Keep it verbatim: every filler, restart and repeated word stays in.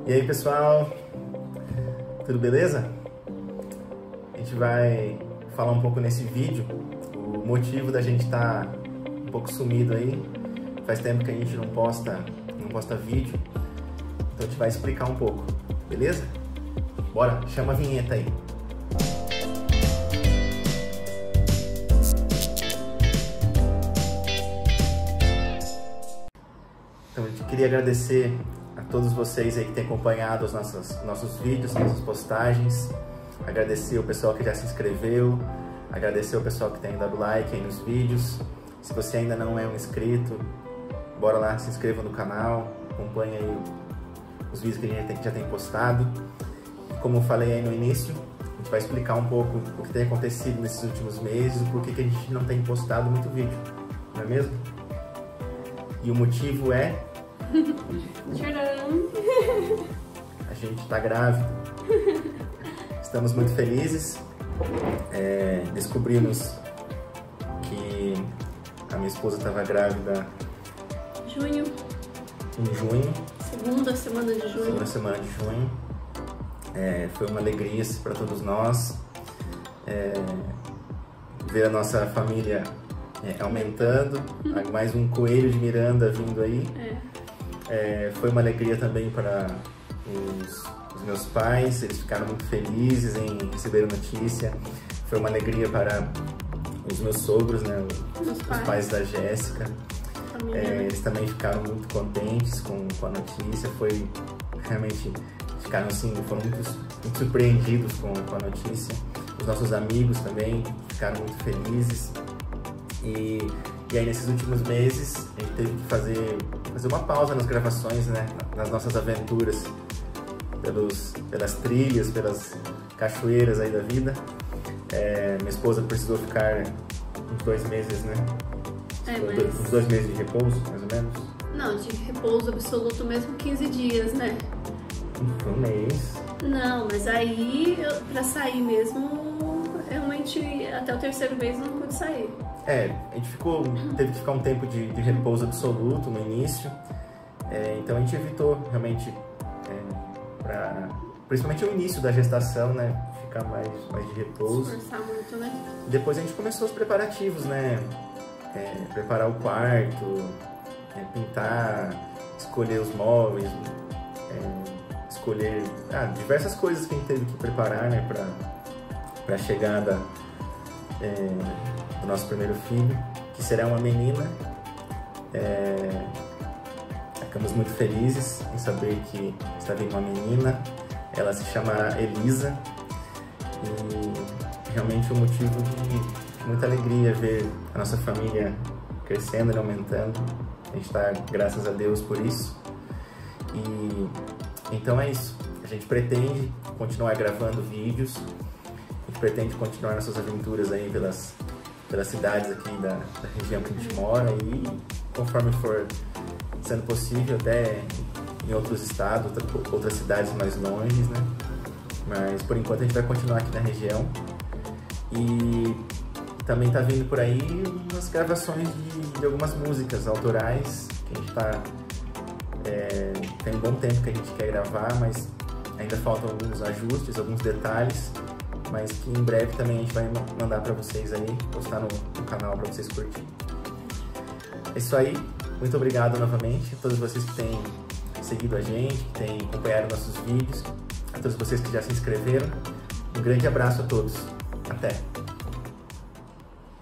E aí, pessoal, tudo beleza? A gente vai falar um pouco nesse vídeo o motivo da gente estar tá um pouco sumido aí. Faz tempo que a gente não posta, não posta vídeo, então a gente vai explicar um pouco, beleza? Bora, chama a vinheta aí. Então, a gente queria agradecer a todos vocês aí que têm acompanhado os nossos, nossos vídeos, nossas postagens. Agradecer o pessoal que já se inscreveu, agradecer o pessoal que tem dado like aí nos vídeos. Se você ainda não é um inscrito, bora lá, se inscreva no canal, acompanhe aí os vídeos que a gente já tem postado. Como eu falei aí no início, a gente vai explicar um pouco o que tem acontecido nesses últimos meses, por que a gente não tem postado muito vídeo, não é mesmo? E o motivo é... Tcharam! A gente tá grávida. Estamos muito felizes. É, descobrimos que a minha esposa estava grávida Junho. em junho. Segunda semana de junho. Segunda semana de junho. É, foi uma alegria para todos nós. É, ver a nossa família é, aumentando. Mais um coelho de Miranda vindo aí. É. É, foi uma alegria também para os, os meus pais, eles ficaram muito felizes em receber a notícia. Foi uma alegria para os meus sogros, né, os, os pais. pais da Jéssica. É, eles também ficaram muito contentes com, com a notícia. Foi realmente, ficaram assim, foram muito, muito surpreendidos com, com a notícia. Os nossos amigos também ficaram muito felizes. E, e aí nesses últimos meses a gente teve que fazer, fazer uma pausa nas gravações, né? Nas nossas aventuras pelos, pelas trilhas, pelas cachoeiras aí da vida. É, minha esposa precisou ficar uns dois meses, né? É, mas... mas... Uns dois meses de repouso, mais ou menos? Não, de repouso absoluto mesmo quinze dias, né? Um mês. Não, mas aí eu, pra sair mesmo, realmente até o terceiro mês eu não pude sair. É, a gente ficou, teve que ficar um tempo de, de repouso absoluto no início, é, então a gente evitou realmente, é, pra, principalmente o início da gestação, né, ficar mais, mais de repouso. Esforçar muito, né? Depois a gente começou os preparativos, né, é, preparar o quarto, é, pintar, escolher os móveis, é, escolher ah, diversas coisas que a gente teve que preparar, né, para para a chegada é, do nosso primeiro filho, que será uma menina. É, ficamos muito felizes em saber que está vindo uma menina. Ela se chamará Elisa e realmente é um motivo de muita alegria ver a nossa família crescendo e aumentando. A gente está, graças a Deus, por isso. E então é isso. A gente pretende continuar gravando vídeos. A gente pretende continuar nossas aventuras aí pelas, pelas cidades aqui da, da região que a gente mora e conforme for sendo possível até em outros estados, outras cidades mais longe, né? Mas por enquanto a gente vai continuar aqui na região e também tá vindo por aí umas gravações de, de algumas músicas autorais que a gente tá... É, tem um bom tempo que a gente quer gravar, mas ainda faltam alguns ajustes, alguns detalhes, mas que em breve também a gente vai mandar para vocês aí, postar no, no canal para vocês curtirem. É isso aí, muito obrigado novamente a todos vocês que têm seguido a gente, que têm acompanhado nossos vídeos, a todos vocês que já se inscreveram. Um grande abraço a todos, até!